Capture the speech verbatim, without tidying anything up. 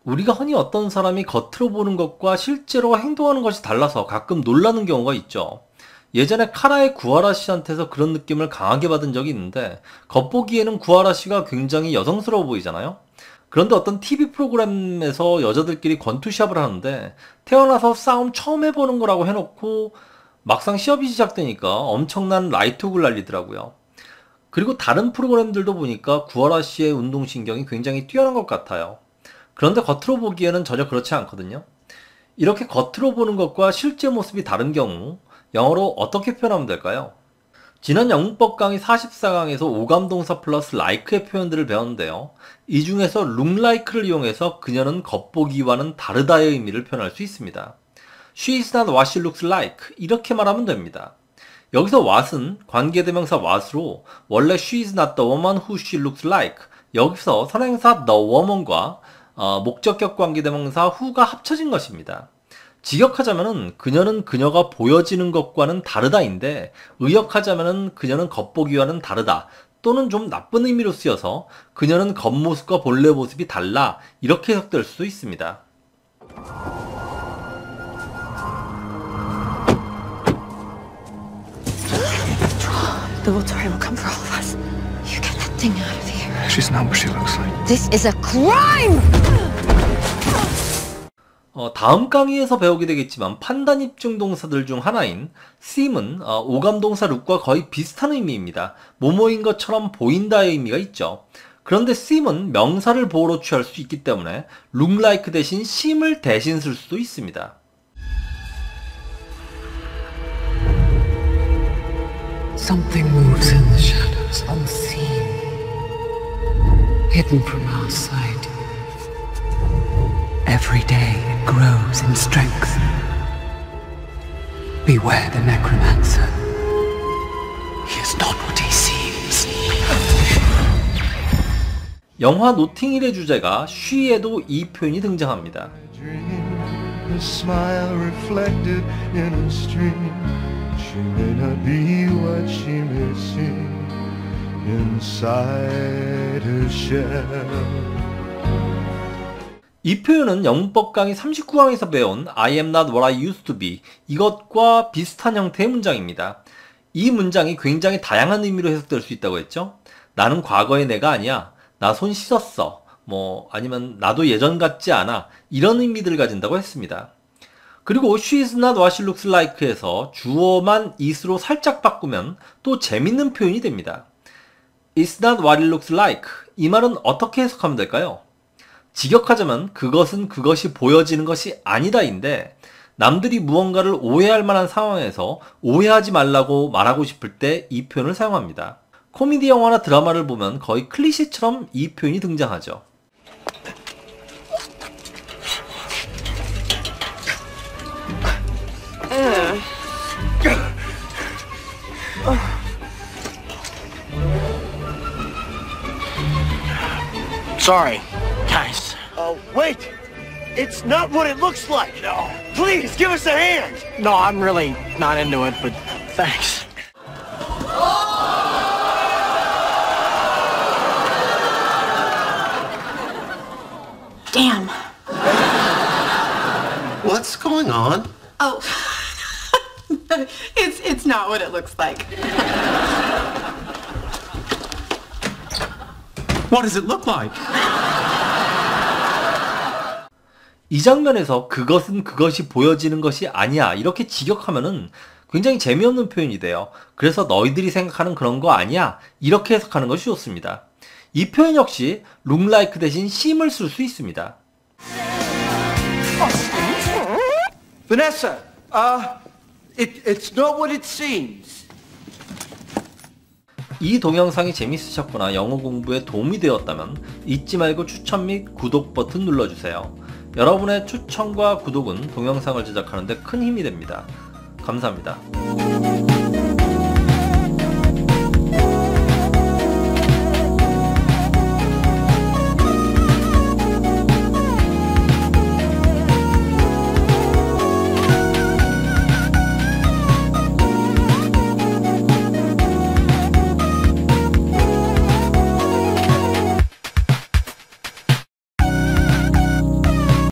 우리가 흔히 어떤 사람이 겉으로 보는 것과 실제로 행동하는 것이 달라서 가끔 놀라는 경우가 있죠. 예전에 카라의 구하라 씨한테서 그런 느낌을 강하게 받은 적이 있는데, 겉보기에는 구하라 씨가 굉장히 여성스러워 보이잖아요. 그런데 어떤 티비 프로그램에서 여자들끼리 권투시합을 하는데 태어나서 싸움 처음 해보는 거라고 해놓고 막상 시합이 시작되니까 엄청난 라이트훅을 날리더라고요. 그리고 다른 프로그램들도 보니까 구하라 씨의 운동신경이 굉장히 뛰어난 것 같아요. 그런데 겉으로 보기에는 전혀 그렇지 않거든요. 이렇게 겉으로 보는 것과 실제 모습이 다른 경우 영어로 어떻게 표현하면 될까요? 지난 영문법 강의 사십사 강에서 오감동사 플러스 like의 표현들을 배웠는데요. 이 중에서 look like를 이용해서 그녀는 겉보기와는 다르다의 의미를 표현할 수 있습니다. She is not what she looks like 이렇게 말하면 됩니다. 여기서 what은 관계대명사 what으로 원래 she is not the woman who she looks like, 여기서 선행사 the woman과 어, 목적격 관계대명사 who가 합쳐진 것입니다. 직역하자면은 그녀는 그녀가 보여지는 것과는 다르다인데, 의역하자면은 그녀는 겉보기와는 다르다 또는 좀 나쁜 의미로 쓰여서 그녀는 겉모습과 본래 모습이 달라 이렇게 해석될 수도 있습니다. The Volturi will come for all of us. You get that thing out of here. She's not what she looks like. This is a crime! 어, 다음 강의에서 배우게 되겠지만 판단 입증 동사들 중 하나인 seem은 어, 오감동사 look과 거의 비슷한 의미입니다. 뭐뭐인 것처럼 보인다의 의미가 있죠. 그런데 seem은 명사를 보호로 취할 수 있기 때문에 look like 대신 seem을 대신 쓸 수도 있습니다. Something moves in the shadows unseen, hidden from our sight. Every day it grows in strength. Beware the necromancer. He is not what he seems. 영화 노팅힐의 주제가 she에도 이 표현이 등장합니다. A smile reflected in a stream. She may not be what she may seem inside her shell. 이 표현은 영문법 강의 삼십구 강에서 배운 I am not what I used to be 이것과 비슷한 형태의 문장입니다. 이 문장이 굉장히 다양한 의미로 해석될 수 있다고 했죠. 나는 과거의 내가 아니야. 나 손 씻었어. 뭐 아니면 나도 예전 같지 않아. 이런 의미들을 가진다고 했습니다. 그리고 she is not what she looks like에서 주어만 is로 살짝 바꾸면 또 재밌는 표현이 됩니다. It's not what it looks like. 이 말은 어떻게 해석하면 될까요? 직역하자면 그것은 그것이 보여지는 것이 아니다인데, 남들이 무언가를 오해할 만한 상황에서 오해하지 말라고 말하고 싶을 때 이 표현을 사용합니다. 코미디 영화나 드라마를 보면 거의 클리셰처럼 이 표현이 등장하죠. Sorry, guys. Oh, wait! It's not what it looks like! No. Please, give us a hand! No, I'm really not into it, but thanks. Damn. What's going on? Oh, it's it's not what it looks like. What does it look like? 이 장면에서 그것은 그것이 보여지는 것이 아니야 이렇게 직역하면은 굉장히 재미없는 표현이 돼요. 그래서 너희들이 생각하는 그런 거 아니야 이렇게 해석하는 것이 좋습니다. 이 표현 역시 look like 대신 seem을 쓸 수 있습니다. Vanessa, uh, it, it's not what it seems. 이 동영상이 재밌으셨거나 영어 공부에 도움이 되었다면 잊지 말고 추천 및 구독 버튼 눌러주세요. 여러분의 추천과 구독은 동영상을 제작하는 데 큰 힘이 됩니다. 감사합니다.